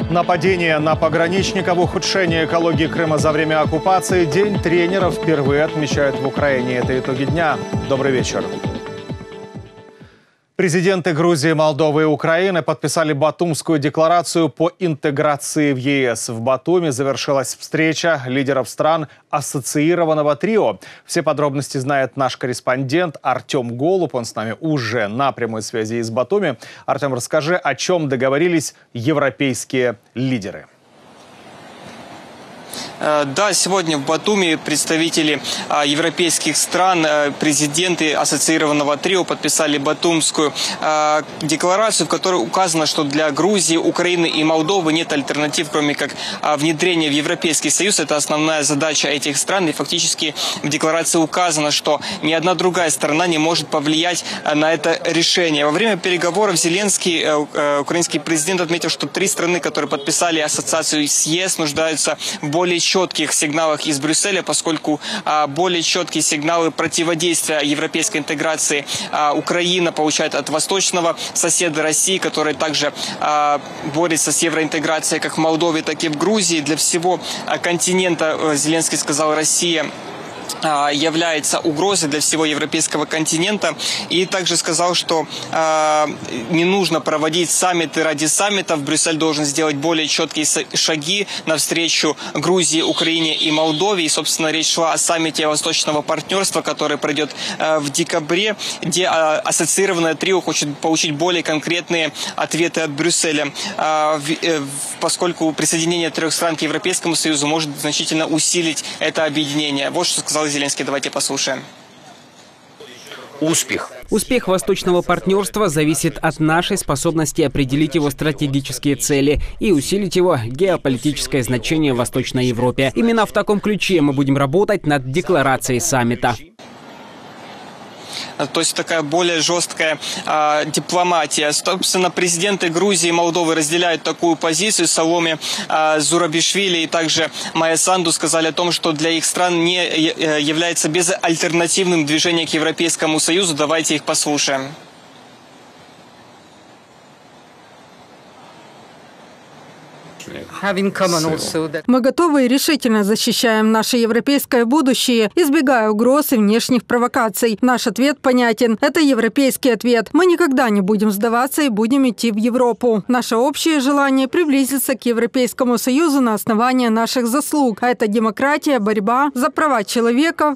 Нападение на пограничников, ухудшение экологии Крыма за время оккупации. День тренеров впервые отмечают в Украине. Это итоги дня. Добрый вечер. Президенты Грузии, Молдовы и Украины подписали Батумскую декларацию по интеграции в ЕС. В Батуми завершилась встреча лидеров стран ассоциированного трио. Все подробности знает наш корреспондент Артем Голуб. Он с нами уже на прямой связи из Батуми. Артем, расскажи, о чем договорились европейские лидеры. Да, сегодня в Батуми представители европейских стран, президенты ассоциированного трио подписали Батумскую декларацию, в которой указано, что для Грузии, Украины и Молдовы нет альтернатив, кроме как внедрения в Европейский Союз. Это основная задача этих стран. И фактически в декларации указано, что ни одна другая сторона не может повлиять на это решение. Во время переговоров Зеленский, украинский президент, отметил, что три страны, которые подписали ассоциацию с ЕС, нуждаются в более четких сигналах из Брюсселя, поскольку более четкие сигналы противодействия европейской интеграции Украина получает от восточного соседа России, который также борется с евроинтеграцией как в Молдове, так и в Грузии. Для всего континента, Зеленский сказал, Россия является угрозой для всего европейского континента. И также сказал, что не нужно проводить саммиты ради саммитов. Брюссель должен сделать более четкие шаги навстречу Грузии, Украине и Молдове. И, собственно, речь шла о саммите Восточного партнерства, который пройдет в декабре, где ассоциированное трио хочет получить более конкретные ответы от Брюсселя, поскольку присоединение трех стран к Европейскому Союзу может значительно усилить это объединение. Вот что сказал Зеленский. Давайте послушаем. Успех восточного партнерства зависит от нашей способности определить его стратегические цели и усилить его геополитическое значение в Восточной Европе. Именно в таком ключе мы будем работать над декларацией саммита. То есть такая более жесткая дипломатия. Собственно, президенты Грузии и Молдовы разделяют такую позицию. Саломе Зурабишвили и также Майя Санду сказали о том, что для их стран не является безальтернативным движение к Европейскому Союзу. Давайте их послушаем. Мы готовы и решительно защищаем наше европейское будущее, избегая угроз и внешних провокаций. Наш ответ понятен. Это европейский ответ. Мы никогда не будем сдаваться и будем идти в Европу. Наше общее желание приблизиться к Европейскому Союзу на основании наших заслуг. А это демократия, борьба за права человека.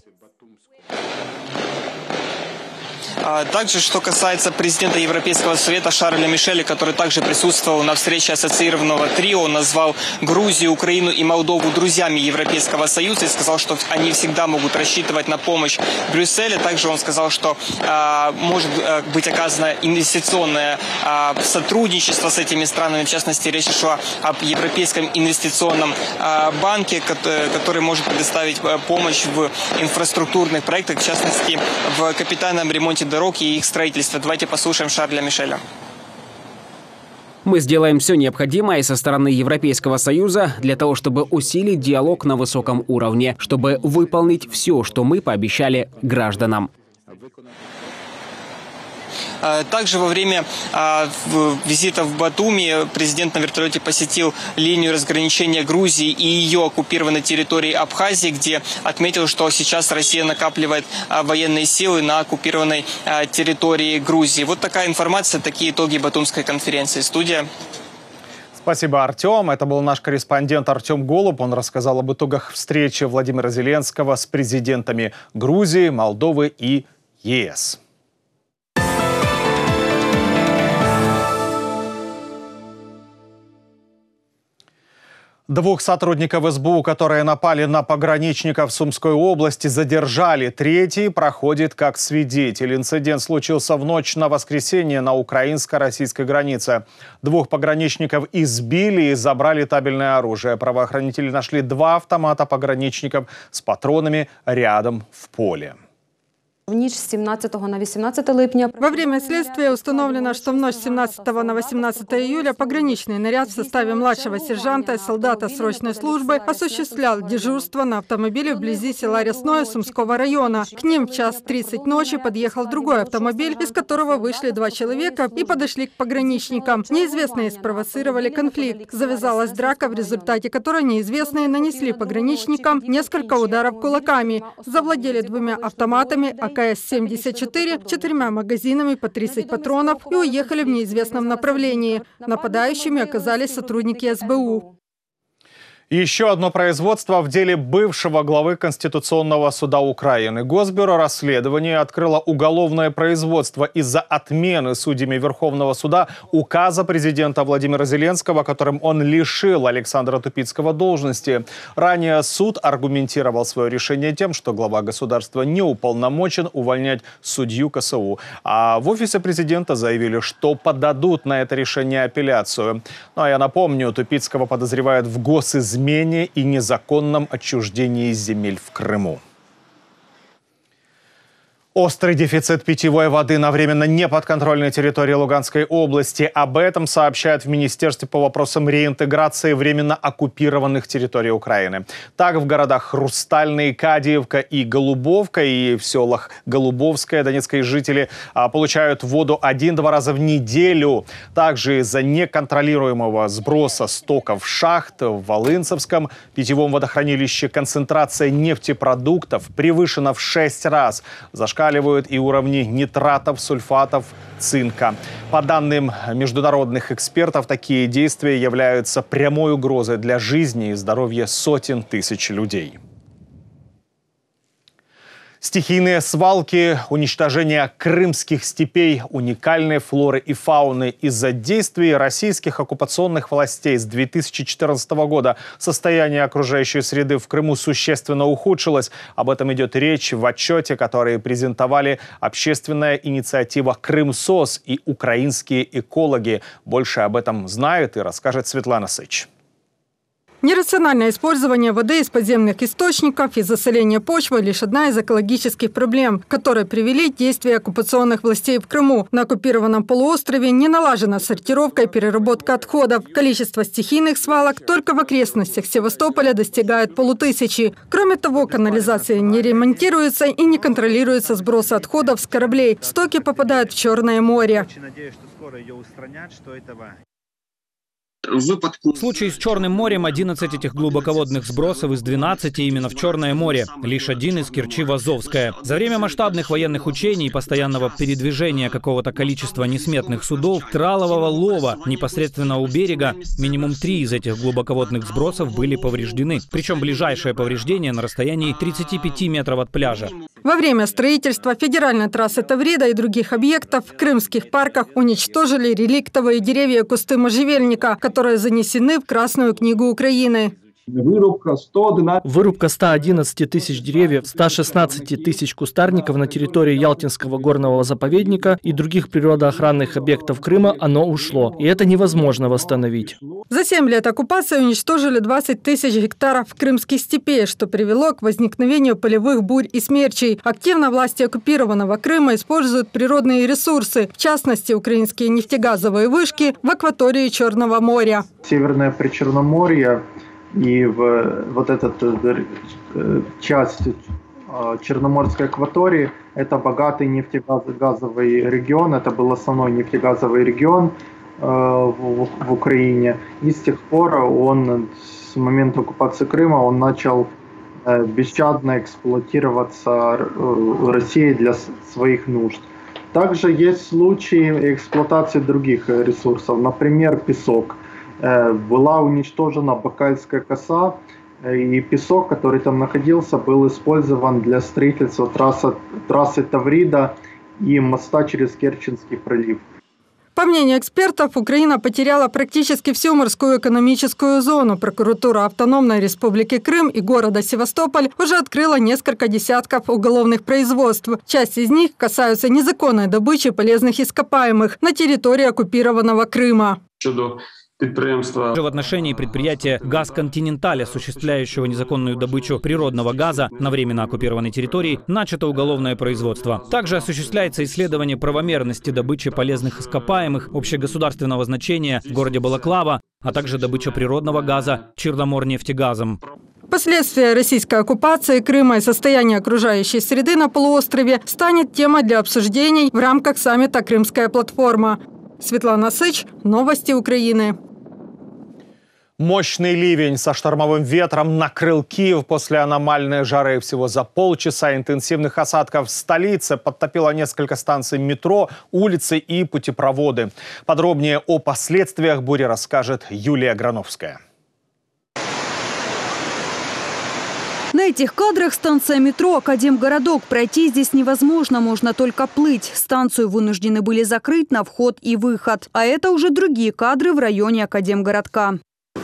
Также, что касается президента Европейского совета Шарля Мишеля, который также присутствовал на встрече ассоциированного трио, назвал Грузию, Украину и Молдову друзьями Европейского Союза и сказал, что они всегда могут рассчитывать на помощь Брюсселя. Также он сказал, что может быть оказано инвестиционное сотрудничество с этими странами. В частности, речь шла об Европейском инвестиционном банке, который может предоставить помощь в инфраструктурных проектах, в частности, в капитальном ремонте дорог и их строительства. Давайте послушаем Шарля Мишеля. Мы сделаем все необходимое со стороны Европейского Союза для того, чтобы усилить диалог на высоком уровне, чтобы выполнить все, что мы пообещали гражданам. Также во время визита в Батуми президент на вертолете посетил линию разграничения Грузии и ее оккупированной территории Абхазии, где отметил, что сейчас Россия накапливает военные силы на оккупированной территории Грузии. Вот такая информация, такие итоги Батумской конференции. Студия. Спасибо, Артем. Это был наш корреспондент Артем Голуб. Он рассказал об итогах встречи Владимира Зеленского с президентами Грузии, Молдовы и ЕС. Двух сотрудников СБУ, которые напали на пограничников в Сумской области, задержали. Третий проходит как свидетель. Инцидент случился в ночь на воскресенье на украинско-российской границе. Двух пограничников избили и забрали табельное оружие. Правоохранители нашли 2 автомата пограничников с патронами рядом в поле. В ніч з 17 на 18 липня. Во время следствия установлено, что в ночь с 17 на 18 июля пограничный наряд в составе младшего сержанта и солдата срочной службы осуществлял дежурство на автомобиле вблизи села Рясное Сумского района. К ним в 1:30 ночи подъехал другой автомобиль, из которого вышли 2 человека и подошли к пограничникам. Неизвестные спровоцировали конфликт. Завязалась драка, в результате которой неизвестные нанесли пограничникам несколько ударов кулаками. Завладели 2 автоматами АКС-74, 4 магазинами по 30 патронов и уехали в неизвестном направлении. Нападающими оказались сотрудники СБУ. Еще одно производство в деле бывшего главы Конституционного суда Украины. Госбюро расследования открыло уголовное производство из-за отмены судьями Верховного суда указа президента Владимира Зеленского, которым он лишил Александра Тупицкого должности. Ранее суд аргументировал свое решение тем, что глава государства не уполномочен увольнять судью КСУ. А в офисе президента заявили, что подадут на это решение апелляцию. Ну а я напомню, Тупицкого подозревают в госизмене и незаконном отчуждении земель в Крыму. Острый дефицит питьевой воды на временно неподконтрольной территории Луганской области. Об этом сообщают в Министерстве по вопросам реинтеграции временно оккупированных территорий Украины. Так, в городах Хрустальный, Кадиевка и Голубовка, и в селах Голубовское донецкие жители получают воду 1-2 раза в неделю. Также из-за неконтролируемого сброса стоков шахт в Волынцевском питьевом водохранилище концентрация нефтепродуктов превышена в 6 раз. Зашкаливают и уровни нитратов, сульфатов, цинка. По данным международных экспертов, такие действия являются прямой угрозой для жизни и здоровья сотен тысяч людей. Стихийные свалки, уничтожение крымских степей, уникальной флоры и фауны. Из-за действий российских оккупационных властей с 2014 года состояние окружающей среды в Крыму существенно ухудшилось. Об этом идет речь в отчете, который презентовали общественная инициатива «Крымсос» и украинские экологи. Больше об этом знает и расскажет Светлана Сыч. Нерациональное использование воды из подземных источников и засоление почвы – лишь одна из экологических проблем, которые привели к действию оккупационных властей в Крыму. На оккупированном полуострове не налажена сортировка и переработка отходов. Количество стихийных свалок только в окрестностях Севастополя достигает 500. Кроме того, канализация не ремонтируется и не контролируется сброс отходов с кораблей. Стоки попадают в Черное море. В случае с Черным морем 11 этих глубоководных сбросов из 12 именно в Черное море. Лишь один из Керчи в Азовское. За время масштабных военных учений и постоянного передвижения какого-то количества несметных судов, тралового лова непосредственно у берега, минимум 3 из этих глубоководных сбросов были повреждены. Причем ближайшее повреждение на расстоянии 35 метров от пляжа. Во время строительства федеральной трассы Таврида и других объектов в крымских парках уничтожили реликтовые деревья и кусты можжевельника, которые занесены в Красную книгу Украины. Вырубка 111 тысяч деревьев, 116 тысяч кустарников на территории Ялтинского горного заповедника и других природоохранных объектов Крыма, оно ушло. И это невозможно восстановить. За 7 лет оккупации уничтожили 20 тысяч гектаров крымских степей, что привело к возникновению полевых бурь и смерчей. Активно власти оккупированного Крыма используют природные ресурсы, в частности, украинские нефтегазовые вышки в акватории Черного моря. Северное Причерноморье и вот эта часть Черноморской акватории – это богатый нефтегазовый регион, это был основной нефтегазовый регион в Украине. И с тех пор с момента оккупации Крыма он начал бесщадно эксплуатироваться Россией для своих нужд. Также есть случаи эксплуатации других ресурсов, например, песок. Была уничтожена Бакальская коса, и песок, который там находился, был использован для строительства трассы Таврида и моста через Керченский пролив. По мнению экспертов, Украина потеряла практически всю морскую экономическую зону. Прокуратура Автономной Республики Крым и города Севастополь уже открыла несколько десятков уголовных производств. Часть из них касаются незаконной добычи полезных ископаемых на территории оккупированного Крыма. В отношении предприятия «Газ Континенталь», осуществляющего незаконную добычу природного газа на временно оккупированной территории, начато уголовное производство. Также осуществляется исследование правомерности добычи полезных ископаемых общегосударственного значения в городе Балаклава, а также добыча природного газа Черноморнефтегазом. Последствия российской оккупации Крыма и состояние окружающей среды на полуострове станет темой для обсуждений в рамках саммита «Крымская платформа». Светлана Сыч, новости Украины. Мощный ливень со штормовым ветром накрыл Киев после аномальной жары. Всего за полчаса интенсивных осадков в столице подтопило несколько станций метро, улицы и путепроводы. Подробнее о последствиях бури расскажет Юлия Грановская. На этих кадрах станция метро «Академгородок». Пройти здесь невозможно, можно только плыть. Станцию вынуждены были закрыть на вход и выход. А это уже другие кадры в районе Академгородка.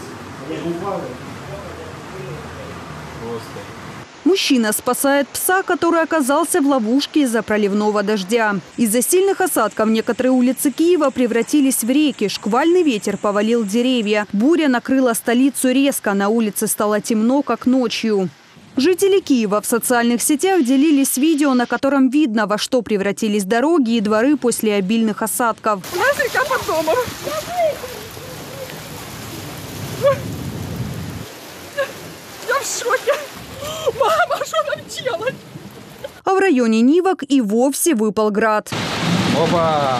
Мужчина спасает пса, который оказался в ловушке из-за проливного дождя. Из-за сильных осадков некоторые улицы Киева превратились в реки. Шквальный ветер повалил деревья. Буря накрыла столицу резко. На улице стало темно, как ночью. Жители Киева в социальных сетях делились видео, на котором видно, во что превратились дороги и дворы после обильных осадков. У нас река под домом. Я в шоке. Мама, что нам делать? А в районе Нивок и вовсе выпал град. Опа!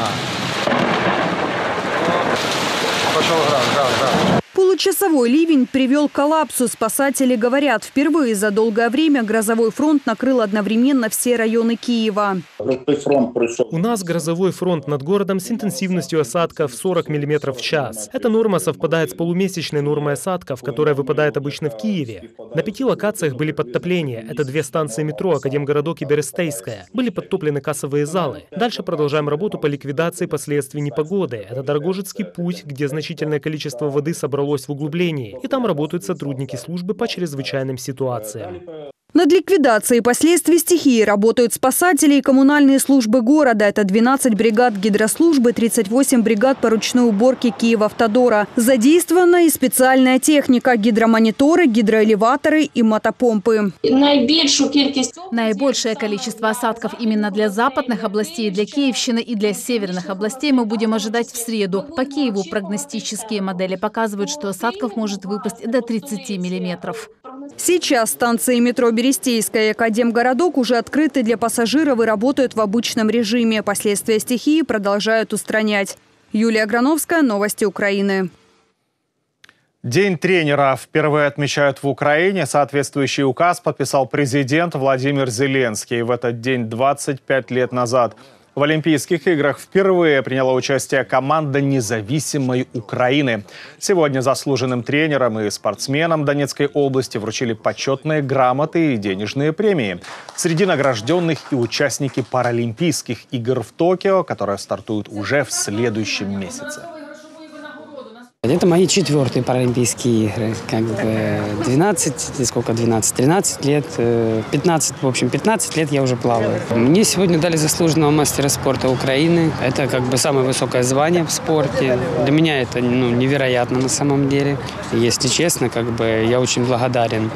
Пошел град. Получасовой ливень привел к коллапсу. Спасатели говорят, впервые за долгое время грозовой фронт накрыл одновременно все районы Киева. У нас грозовой фронт над городом с интенсивностью осадков 40 мм в час. Эта норма совпадает с полумесячной нормой осадков, которая выпадает обычно в Киеве. На 5 локациях были подтопления. Это 2 станции метро «Академгородок» и «Берестейская». Были подтоплены кассовые залы. Дальше продолжаем работу по ликвидации последствий непогоды. Это Дорогожицкий путь, где значительное количество воды собралось в углублении. И там работают сотрудники службы по чрезвычайным ситуациям. Над ликвидацией последствий стихии работают спасатели и коммунальные службы города. Это 12 бригад гидрослужбы, 38 бригад по ручной уборке Киевавтодора. Задействована и специальная техника – гидромониторы, гидроэлеваторы и мотопомпы. Наибольшее количество осадков именно для западных областей, для Киевщины и для северных областей мы будем ожидать в среду. По Киеву прогностические модели показывают, что осадков может выпасть до 30 миллиметров. Сейчас станции метро «Берестейская» и «Академгородок» уже открыты для пассажиров и работают в обычном режиме. Последствия стихии продолжают устранять. Юлия Грановская, новости Украины. День тренера впервые отмечают в Украине. Соответствующий указ подписал президент Владимир Зеленский. В этот день 25 лет назад в Олимпийских играх впервые приняла участие команда независимой Украины. Сегодня заслуженным тренерам и спортсменам Донецкой области вручили почетные грамоты и денежные премии. Среди награжденных и участники Паралимпийских игр в Токио, которые стартуют уже в следующем месяце. Это мои 4-е Паралимпийские игры. 13 лет, 15, в общем, 15 лет я уже плаваю. Мне сегодня дали заслуженного мастера спорта Украины. Это самое высокое звание в спорте. Для меня это невероятно на самом деле. Если честно, я очень благодарен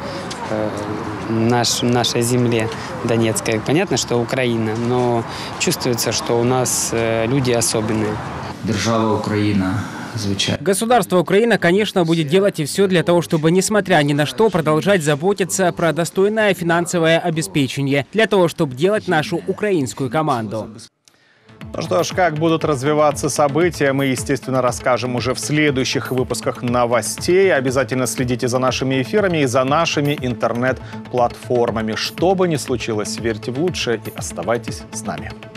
нашей земле Донецкой. Понятно, что Украина, но чувствуется, что у нас люди особенные. Держава Украина. Государство Украина, конечно, будет делать и все для того, чтобы, несмотря ни на что, продолжать заботиться про достойное финансовое обеспечение, для того, чтобы делать нашу украинскую команду. Ну что ж, как будут развиваться события, мы, естественно, расскажем уже в следующих выпусках новостей. Обязательно следите за нашими эфирами и за нашими интернет-платформами. Что бы ни случилось, верьте в лучшее и оставайтесь с нами.